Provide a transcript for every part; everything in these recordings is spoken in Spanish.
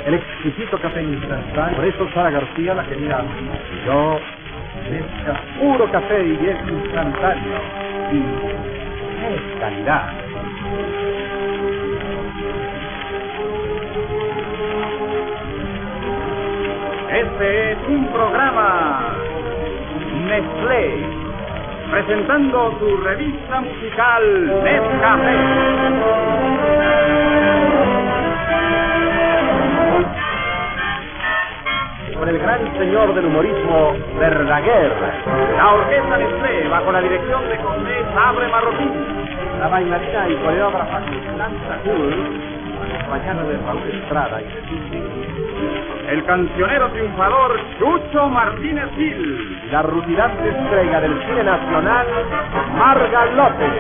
el exquisito café instantáneo. Por eso Sara García la quería. Yo, Nescafé, puro café y es instantáneo. Y es calidad. Este es un programa Nestlé, presentando su revista musical Nescafé. Con el gran señor del humorismo Verdaguer, la orquesta Nestlé, bajo la dirección de José Sabre Marroquín, la bailarina y coreógrafa Constanza Cool, acompañada de Raúl Estrada y el cancionero triunfador Chucho Martínez Gil, y la rutilante estrella del cine nacional Marga López.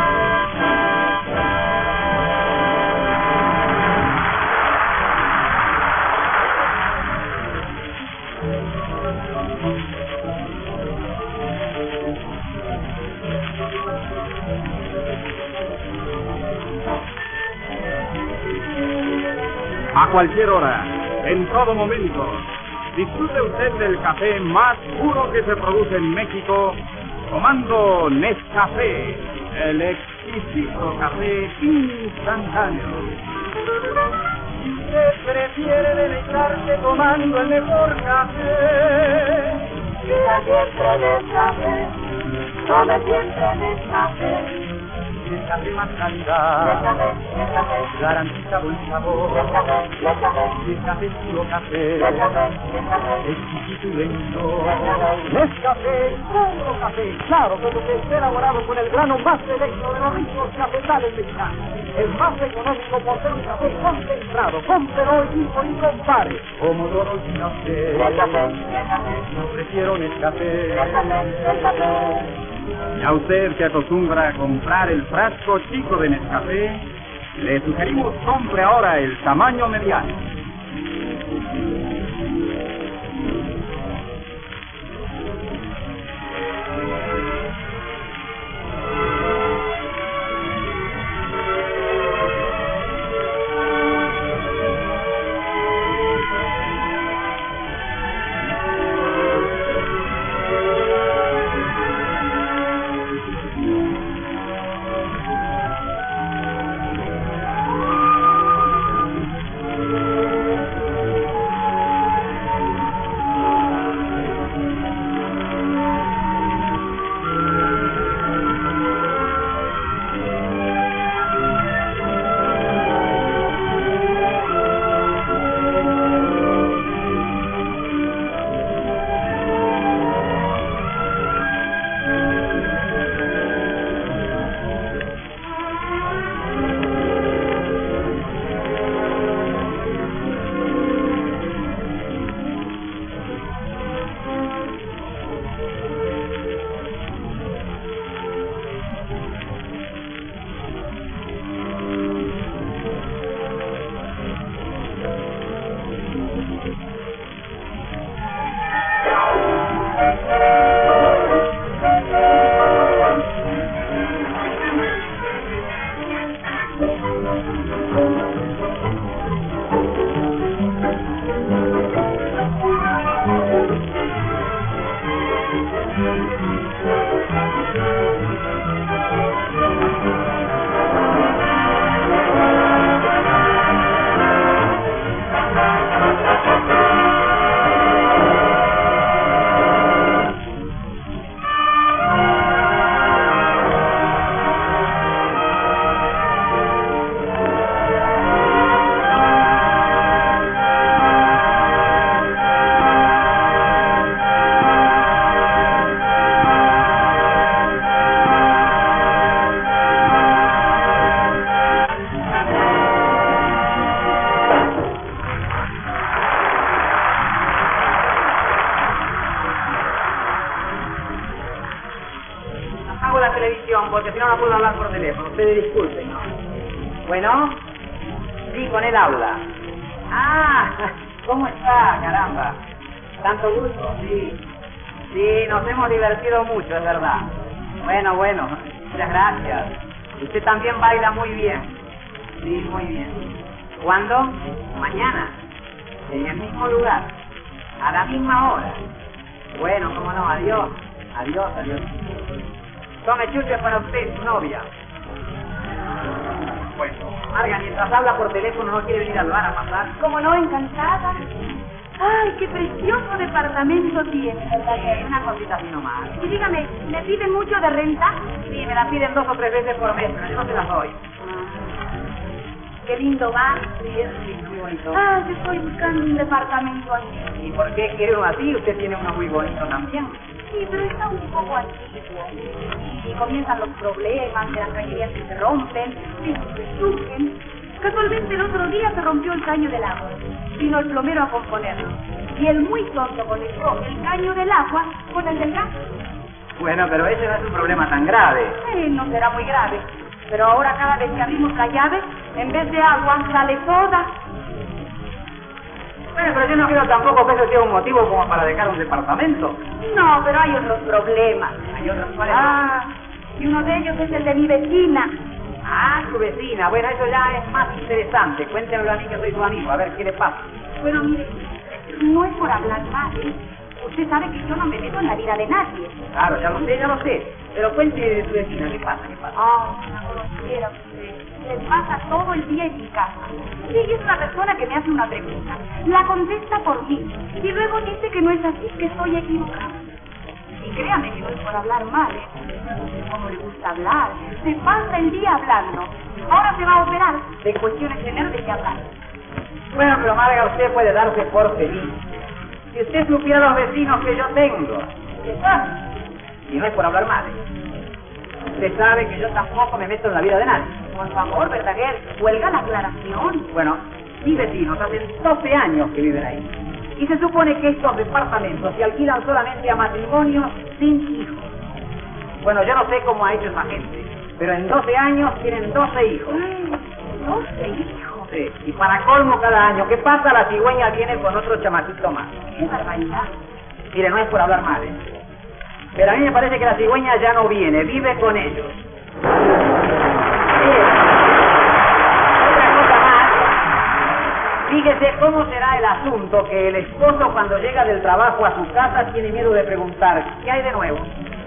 A cualquier hora, en todo momento, disfrute usted del café más puro que se produce en México, tomando Nescafé, el exquisito café instantáneo. Si usted prefiere deleitarse tomando el mejor café, pida siempre Nescafé, tome siempre Nescafé. el café más calidad, Nescafé, Nescafé, garantiza buen sabor, Nescafé, Nescafé, el café puro café, Nescafé, Nescafé, exquisito y lento. Nescafé, puro café, claro, como que esté elaborado con el grano más selecto de los ricos cafetales mexicanos. El más económico por ser un café concentrado. Cómprelo hoy mismo y compare. Comodoro y café. Nescafé, Nescafé, No prefiero Nescafé. Nescafé, Nescafé. Y a usted que acostumbra a comprar el frasco chico de Nescafé, le sugerimos compre ahora el tamaño mediano. Porque si no, no puedo hablar por teléfono. Ustedes disculpen, ¿no? Bueno, sí, con él habla. Ah, ¿cómo está, caramba? Tanto gusto, sí. Sí, nos hemos divertido mucho, es verdad. Bueno, muchas gracias. Usted también baila muy bien. Sí, muy bien. ¿Cuándo? Mañana. en el mismo lugar, a la misma hora. Bueno, cómo no, adiós. Adiós, adiós. Tome chuches para usted, su novia. Bueno, Marga, mientras habla por teléfono, ¿no quiere venir al bar a pasar? Como no, encantada. Ay, qué precioso departamento tiene, ¿verdad? Una cosita así nomás. Y dígame, ¿le piden mucho de renta? Sí, me la piden 2 o 3 veces por mes, pero yo no se las doy. Qué lindo va. Sí, es muy bonito. Ah, yo estoy buscando un departamento así. ¿Y por qué quiere uno así? Usted tiene uno muy bonito también. Sí, pero está un poco antiguo. Y comienzan los problemas, de las cañerías que se rompen, que se surgen. Casualmente el otro día se rompió el caño del agua. Vino el plomero a componerlo. Y el muy tonto conectó el caño del agua con el del gas. Bueno, pero ese no es un problema tan grave. No será muy grave. Pero ahora cada vez que abrimos la llave, en vez de agua sale soda. Bueno, pero yo no creo tampoco que eso sea un motivo como para dejar un departamento. No, pero hay otros problemas. Hay otros cuales. Y uno de ellos es el de mi vecina. Ah, su vecina. Bueno, eso ya es más interesante. Cuéntemelo a mí que soy su amigo, a ver qué le pasa. Bueno, mire, no es por hablar mal, ¿eh? Usted sabe que yo no me meto en la vida de nadie. Claro, ya lo sé. Pero cuente de su vecina, ¿qué pasa? No conociera usted. Le pasa todo el día en mi casa. Sí, es una persona que me hace una pregunta. La contesta por mí. Y luego dice que no es así, que estoy equivocada. Y créame que no es por hablar mal, ¿eh? Como le gusta hablar. Se pasa el día hablando. Ahora se va a operar de cuestiones de nervios y hablar. Bueno, pero Marga, usted puede darse por feliz. Si usted supiera los vecinos que yo tengo. Y no es por hablar mal, ¿eh? Usted sabe que yo tampoco me meto en la vida de nadie. Por favor, Verdaguer, huelga la aclaración. Bueno, mis vecinos hacen 12 años que viven ahí. Y se supone que estos departamentos se alquilan solamente a matrimonios sin hijos. Bueno, yo no sé cómo ha hecho esa gente, pero en 12 años tienen 12 hijos. 12 hijos. Sí, y para colmo cada año que pasa, la cigüeña viene con otro chamaquito más. ¡Qué barbaridad! Mire, no es por hablar mal, ¿eh? Pero a mí me parece que la cigüeña ya no viene, vive con ellos. Otra cosa más. Fíjese cómo será el asunto que el esposo cuando llega del trabajo a su casa tiene miedo de preguntar, ¿qué hay de nuevo?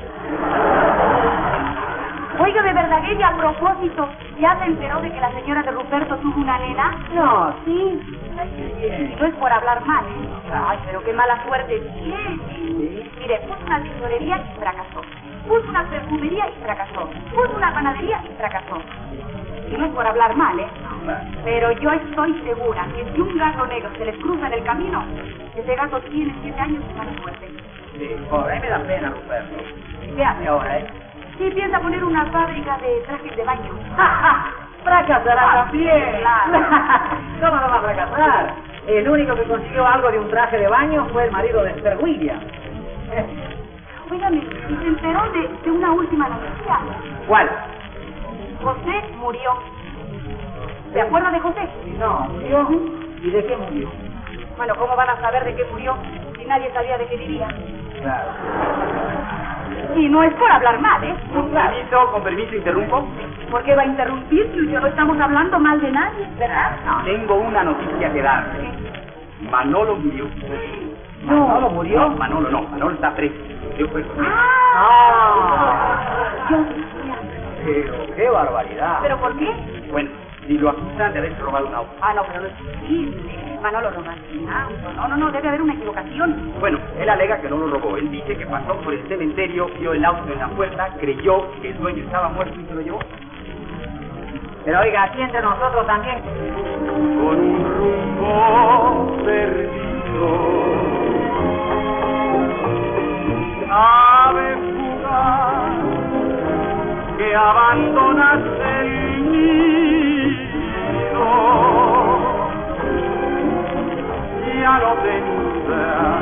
Oiga, de Verdaguer, a propósito, ¿ya se enteró de que la señora de Ruperto tuvo una nena? No, Sí. ay, qué bien. No es por hablar mal, ¿eh? Ay, pero qué mala suerte tiene. Sí. Mire, puso una tesorería y fracasó. Puso una perfumería y fracasó. Puso una panadería y fracasó. Y no es por hablar mal, ¿eh? Pero yo estoy segura que si un gato negro se les cruza en el camino, ese gato tiene 7 años de mala suerte. Sí, por ahí me da pena, Ruperto. ¿Qué hace ahora, eh? Sí, piensa poner una fábrica de trajes de baño. ¡Fracasará también! Claro. ¿Cómo no va a fracasar? El único que consiguió algo de un traje de baño fue el marido de Sir William. Óigame, ¿y se enteró de una última noticia? ¿Cuál? José murió. ¿Se acuerda de José? No, ¿murió? ¿Y de qué murió? Bueno, ¿cómo van a saber de qué murió si nadie sabía de qué vivía? Claro. Y no es por hablar mal, ¿eh? Con permiso, interrumpo. ¿Por qué va a interrumpir si no estamos hablando mal de nadie, verdad? Tengo una noticia que dar. Manolo murió. No. ¿Manolo murió? No, Manolo está preso. Yo fui con él. Yo Pero qué barbaridad. ¿Pero por qué? Bueno, si lo acusan de haber robado un auto. No, pero no es posible. Manolo robó un auto. No, debe haber una equivocación. Bueno, él alega que no lo robó. Él dice que pasó por el cementerio, vio el auto en la puerta, creyó que el dueño estaba muerto y se lo llevó. Pero oiga, aquí entre nosotros también. Con un rumbo perdido, ave fugaz que abandonas el nido, ya no tendrás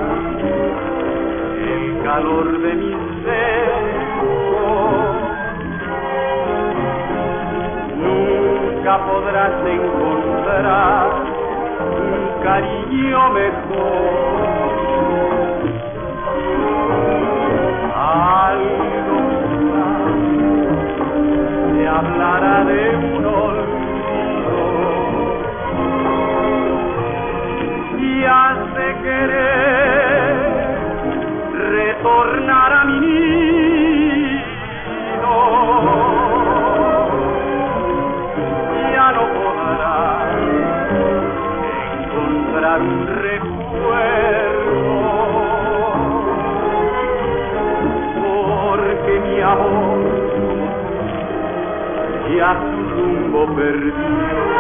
el calor de mi seno, nunca podrás encontrar un cariño mejor. Algo te hablará de un olvido y recuerdo, porque mi amor ya su rumbo perdió.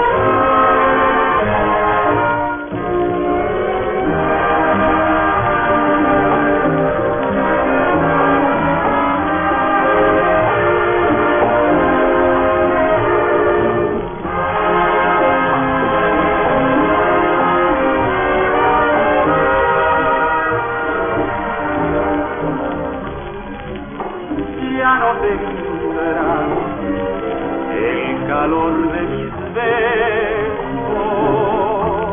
Ya no tendrá el calor de mis besos,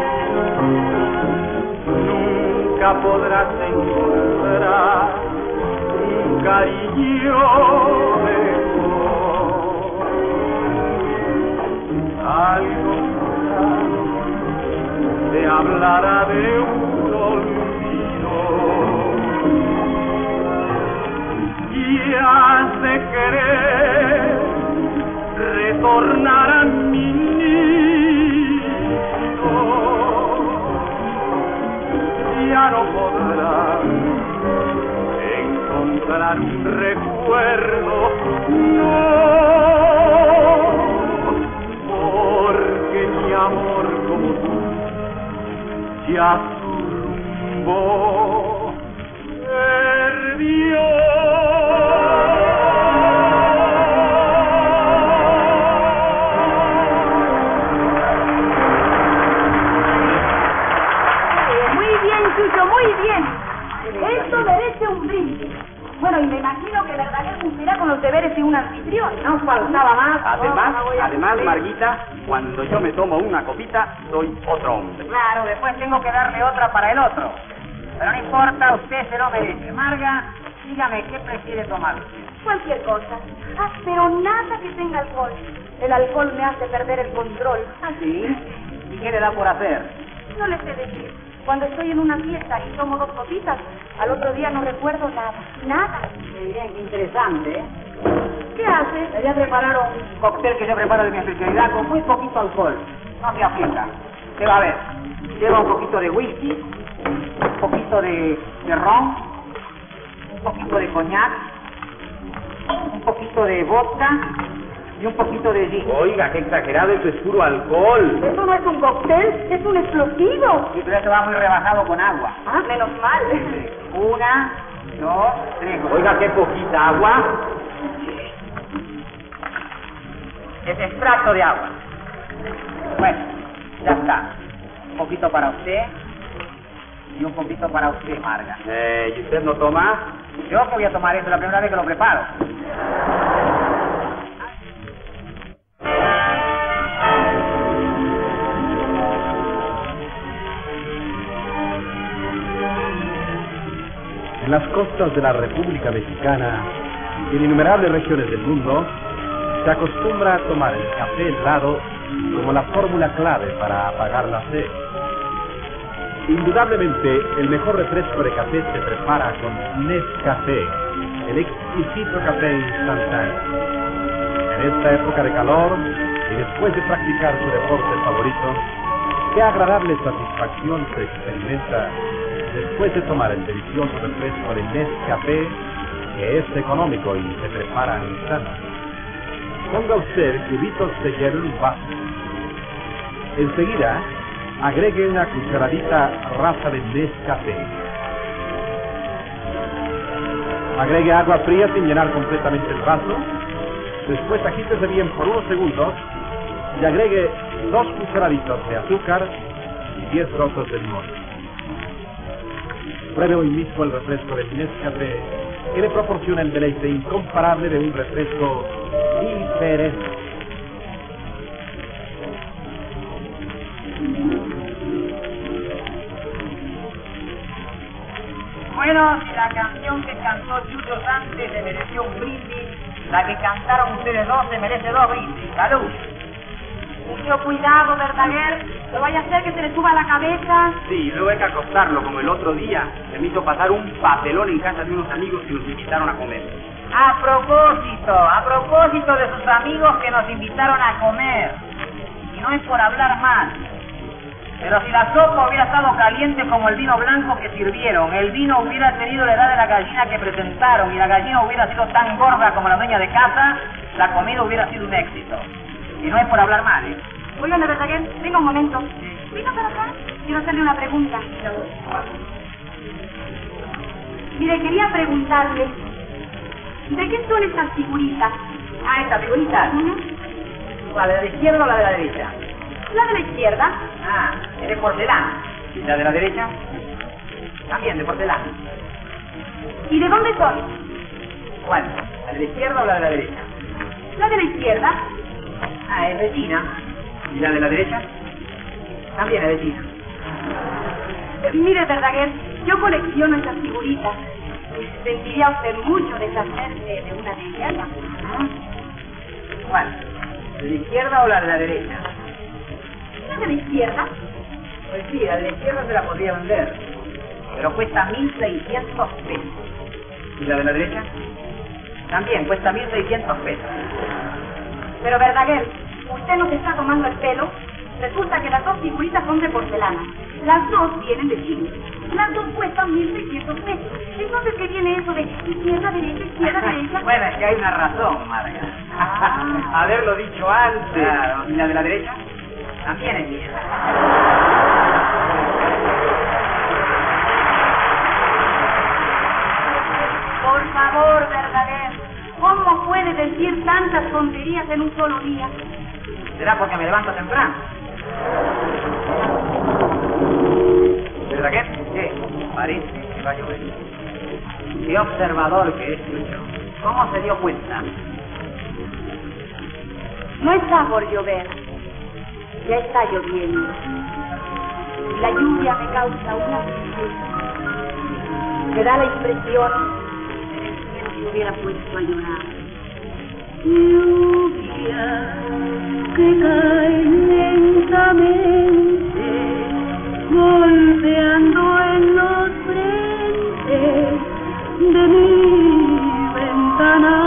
nunca podrás encontrar un cariño mejor. Algo te hablará de un olvido y has de querer retornar a mi nido. Ya no podrás encontrar un recuerdo, no, porque mi amor como tú ya su rumbo perdió. Muy bien. Esto merece un brindis. Bueno, y me imagino que Verdaguer cumplirá con los deberes de un anfitrión. No faltaba más. Además, Marguita, cuando yo me tomo una copita, soy otro hombre. Claro, después tengo que darle otra para el otro. Pero no importa, usted se lo merece. Marga, dígame, ¿qué prefiere tomar? Cualquier cosa. Ah, pero nada que tenga alcohol. El alcohol me hace perder el control. ¿Ah, sí? ¿Y qué le da por hacer? No le sé decir. Cuando estoy en una fiesta y tomo 2 copitas, al otro día no recuerdo nada. Nada. Bien, interesante, ¿eh? ¿Qué hace? Le voy a preparar un cóctel que yo preparo de mi especialidad con muy poquito alcohol. No se aflija. Usted va a ver. Lleva un poquito de whisky, un poquito de ron, un poquito de coñac, un poquito de vodka y un poquito de gin. Oiga, qué exagerado, eso es puro alcohol. Eso no es un cóctel, es un explosivo. Sí, pero esto va muy rebajado con agua. Ah, menos mal. 1, 2, 3. Oiga, qué poquita agua. Es extracto de agua. Bueno, ya está. Un poquito para usted y un poquito para usted, Marga. ¿Y usted no toma? Yo que voy a tomar esto la primera vez que lo preparo. En las costas de la República Mexicana y en innumerables regiones del mundo, se acostumbra a tomar el café helado como la fórmula clave para apagar la sed. Indudablemente, el mejor refresco de café se prepara con Nescafé, el exquisito café instantáneo. En esta época de calor y después de practicar su deporte favorito, qué agradable satisfacción se experimenta después de tomar el delicioso refresco de Nescafé, que es económico y se prepara al instante. Ponga usted cubitos de hielo en un vaso. Enseguida, agregue una cucharadita rasa de Nescafé. Agregue agua fría sin llenar completamente el vaso. Después agítese bien por unos segundos y agregue 2 cucharaditas de azúcar y 10 trozos de limón. Pruebe hoy mismo el refresco de Nescafé, que le proporciona el deleite incomparable de un refresco diferente. Bueno, si la canción que cantó Chucho Santos se mereció un brindis, la que cantaron ustedes dos se merece 2 brindis. ¡Salud! Mucho cuidado, Verdaguer. No vaya a ser que se le suba la cabeza. Sí, luego hay que acostarlo, como el otro día. Se me hizo pasar un papelón en casa de unos amigos que nos invitaron a comer. A propósito de sus amigos que nos invitaron a comer. Y no es por hablar mal, Pero si la sopa hubiera estado caliente como el vino blanco que sirvieron, el vino hubiera tenido la edad de la gallina que presentaron y la gallina hubiera sido tan gorda como la dueña de casa, la comida hubiera sido un éxito. Y no es por hablar mal, ¿eh? Oigan, de Verdaguer, venga un momento. Venga para acá. Quiero hacerle una pregunta. Mire, quería preguntarle, ¿de qué son estas figuritas? Ah, ¿esta figurita? ¿La de la izquierda o la de la derecha? La de la izquierda. Ah, es de porcelana. ¿Y la de la derecha? También de porcelana. ¿Y de dónde son? ¿Cuál? ¿La de la izquierda o la de la derecha? La de la izquierda. Ah, es de China. ¿Y la de la derecha? También es de China. Mire, Verdaguer, yo colecciono esas figuritas. ¿Sentiría usted mucho deshacerse de una de ellas? ¿Cuál? ¿La de la izquierda o la de la derecha? ¿La de la izquierda? Pues sí, la de la izquierda se la podría vender, pero cuesta 1.600 pesos. ¿Y la de la derecha? También cuesta 1.600 pesos. Pero, Verdaguer, usted no se está tomando el pelo. Resulta que las dos figuritas son de porcelana. Las dos vienen de China. Las dos cuestan 1.600 pesos. Entonces, ¿qué viene eso de izquierda, derecha? Bueno, es que hay una razón, Marga. Haberlo dicho antes. Claro, ¿y la de la derecha? También es mía. Por favor, Verdaguer, ¿cómo puede decir tantas tonterías en un solo día? ¿Será porque me levanto temprano? ¿Verdad que? ¿Qué? Parece que va a llover. Qué observador que es yo. ¿Cómo se dio cuenta? No está por llover. Ya está lloviendo. La lluvia me causa una tristeza. Me da la impresión de que el cielo se hubiera puesto a llorar. Lluvia que cae lentamente, golpeando en los frentes de mi ventana.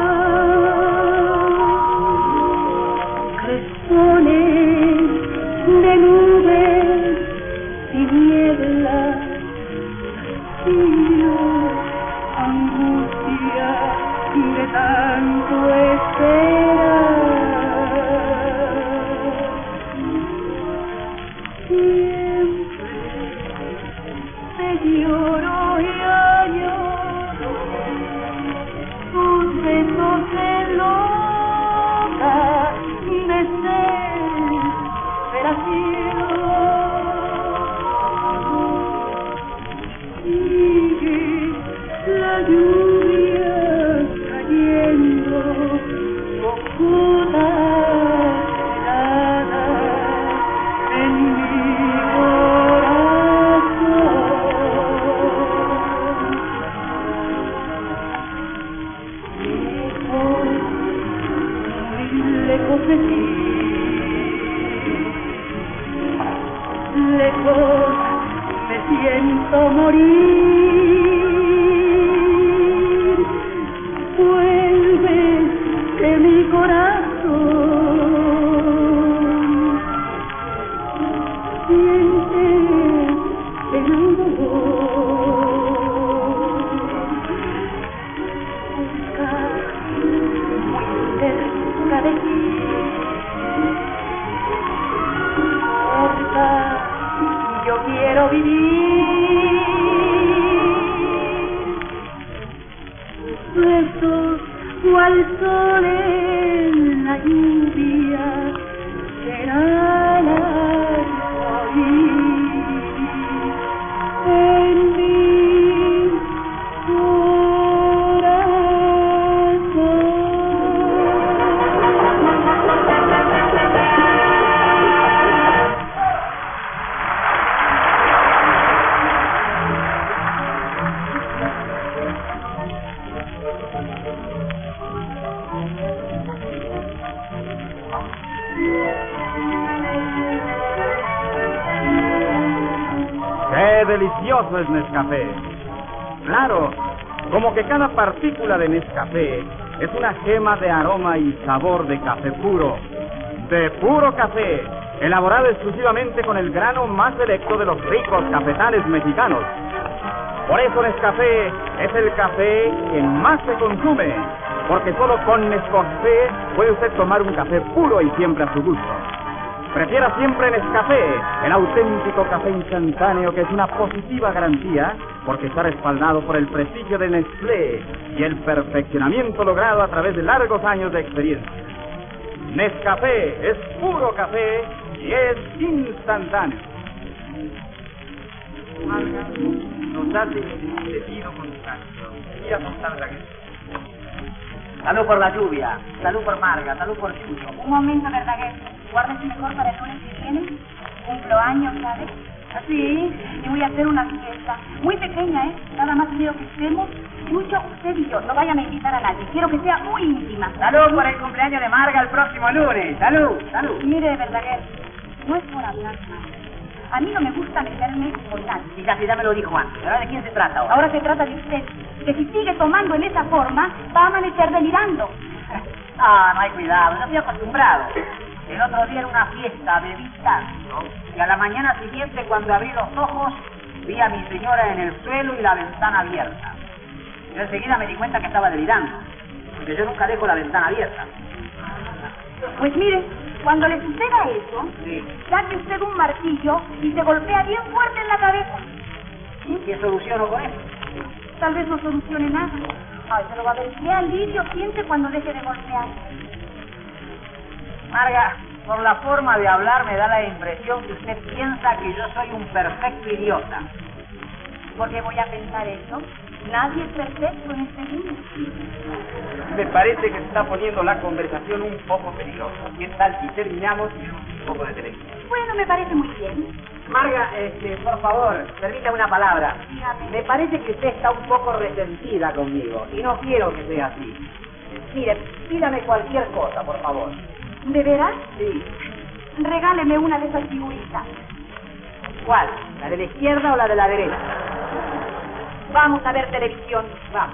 Crespones de nubes y niebla, hastío, angustia de tanto esperar. Siempre te lloro y añoro tus besos de loca desesperación. Sigue la lluvia cayendo, oscura helada en mi corazón. Lejos, muy lejos de ti, lejos me siento morir. Vuelve de mi corazón, siente el dolor. Busca muy cerca de ti, cerca, yo quiero vivir. Besos cual sol en la lluvia, será la en mi ¡Qué delicioso es Nescafé! Claro, como que cada partícula de Nescafé es una gema de aroma y sabor de café puro. ¡De puro café! elaborado exclusivamente con el grano más selecto de los ricos cafetales mexicanos. Por eso Nescafé es el café que más se consume, porque solo con Nescafé puede usted tomar un café puro y siempre a su gusto. Prefiera siempre Nescafé, el auténtico café instantáneo que es una positiva garantía, porque está respaldado por el prestigio de Nestlé y el perfeccionamiento logrado a través de largos años de experiencia. Nescafé es puro café y es instantáneo. Marga, nos hace un debido contacto. Y a contar la guerra. Salud por la lluvia, salud por Marga, salud por Chucho. Un momento, Verdaguer. Guárdese mejor para el lunes que viene. Cumplo años, ¿sabes? Así, y voy a hacer una fiesta. Muy pequeña, ¿eh? Nada más quiero que estemos Chucho, usted y yo. No vayan a invitar a nadie. Quiero que sea muy íntima. Salud por el cumpleaños de Marga el próximo lunes. Salud, salud. Mire, Verdaguer, no es por hablar más. A mí no me gusta meterme con nadie. Sí, ya me lo dijo antes. ¿Ahora de quién se trata ahora? Ahora se trata de usted, que si sigue tomando en esa forma, va a amanecer delirando. No hay cuidado, no estoy acostumbrado. El otro día era una fiesta, bebí tanto, y a la mañana siguiente, cuando abrí los ojos, vi a mi señora en el suelo y la ventana abierta. Yo enseguida me di cuenta que estaba delirando, porque yo nunca dejo la ventana abierta. Pues mire, cuando le suceda eso, Sí. saque usted un martillo y se golpea bien fuerte en la cabeza. ¿Y qué soluciono con eso? Tal vez no solucione nada. Ay, pero va a ver qué alivio siente cuando deje de golpear. Marga, por la forma de hablar me da la impresión que usted piensa que yo soy un perfecto idiota. ¿Por qué voy a pensar eso? Nadie es perfecto en este mundo. Me parece que se está poniendo la conversación un poco peligrosa. ¿Qué tal si terminamos y vemos un poco de televisión? Bueno, me parece muy bien. Marga, por favor, permítame una palabra. Dígame. Me parece que usted está un poco resentida conmigo y no quiero que sea así. Mire, pídame cualquier cosa, por favor. ¿De veras? Sí. Regáleme una de esas figuritas. ¿Cuál? ¿La de la izquierda o la de la derecha? Vamos a ver televisión. Vamos.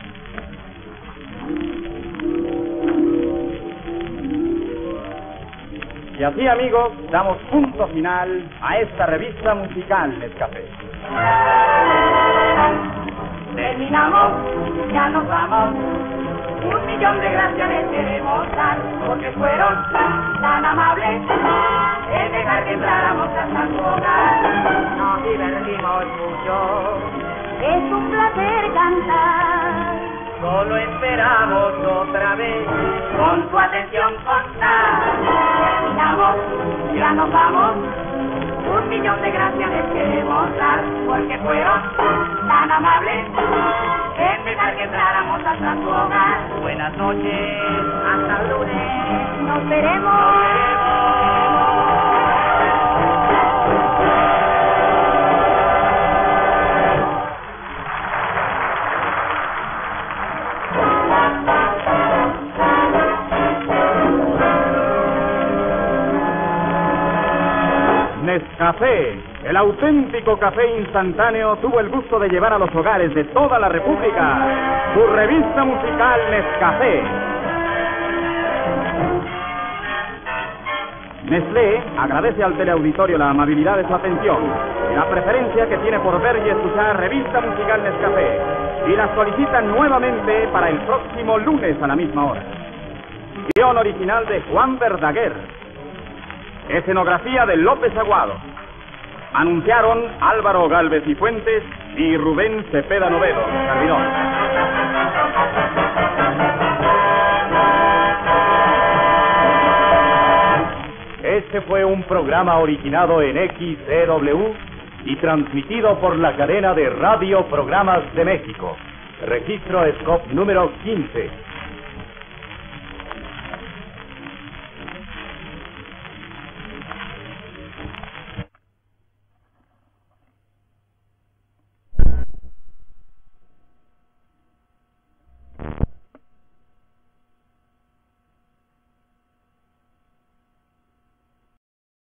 Y así, amigos, damos punto final a esta revista musical Nescafé. Terminamos, ya nos vamos. 1.000.000 de gracias les queremos dar, porque fueron tan amables en dejar que entráramos hasta su hogar. Nos divertimos mucho. Es un placer cantar, Solo esperamos otra vez con su atención contar. Terminamos, ya nos vamos. 1.000.000 de gracias les queremos dar, porque fueron tan amables en dejar que entráramos hasta su hogar. Buenas noches. Hasta el lunes. Nos veremos. Nescafé, el auténtico café instantáneo, tuvo el gusto de llevar a los hogares de toda la República su revista musical Nescafé. Nestlé agradece al teleauditorio la amabilidad de su atención, la preferencia que tiene por ver y escuchar revista musical Nescafé, y la solicita nuevamente para el próximo lunes a la misma hora. Guión original de Juan Verdaguer. Escenografía de López Aguado. Anunciaron Álvaro Gálvez y Fuentes y Rubén Cepeda Novedo, servidor. Este fue un programa originado en XEW y transmitido por la cadena de Radio Programas de México. Registro SCOP número 15.